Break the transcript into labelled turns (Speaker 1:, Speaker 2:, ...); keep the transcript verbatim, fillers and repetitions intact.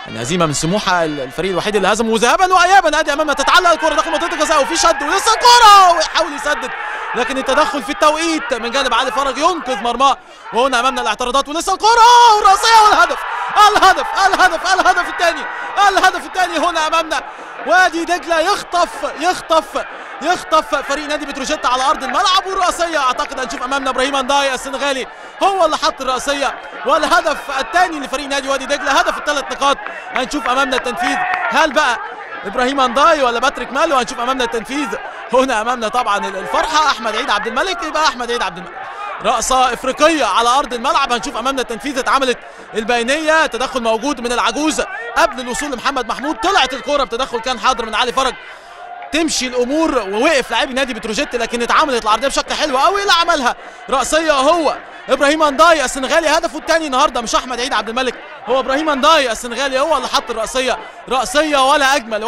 Speaker 1: يعني هزيمه من سموحه، الفريق الوحيد اللي هزمه. وذهابا وايابا ادي امامنا تتعلق الكره داخل منطقه الجزاء وفي شد ولسه الكره ويحاول يسدد، لكن التدخل في التوقيت من جانب علي فرج ينقذ مرماه. وهنا امامنا الاعتراضات ولسه الكره والراسيه والهدف الهدف الهدف الهدف الثاني الهدف الثاني هنا امامنا. وادي دجله يخطف يخطف يخطف فريق نادي بتروجيت على ارض الملعب. والراسيه اعتقد هنشوف امامنا ابراهيم انداي السنغالي هو اللي حط الراسيه، والهدف الثاني لفريق نادي وادي دجله، هدف الثلاث نقاط. هنشوف امامنا التنفيذ، هل بقى ابراهيم انداي ولا باتريك مالو؟ هنشوف امامنا التنفيذ. هنا امامنا طبعا الفرحه احمد عيد عبد الملك، يبقى احمد عيد عبد الملك رأسة افريقيه على ارض الملعب. هنشوف امامنا التنفيذ، اتعملت البينيه، تدخل موجود من العجوز قبل الوصول لمحمد محمود، طلعت الكوره بتدخل كان حاضر من علي فرج، تمشي الامور ووقف لاعبي نادي بتروجيت، لكن اتعملت العرضيه بشكل حلو قوي اللي عملها رأسيه هو ابراهيم انداي السنغالي. هدفه الثاني النهارده مش احمد عيد عبد الملك، هو ابراهيم انداي السنغالي هو اللي حط الرأسيه، رأسيه ولا اجمل.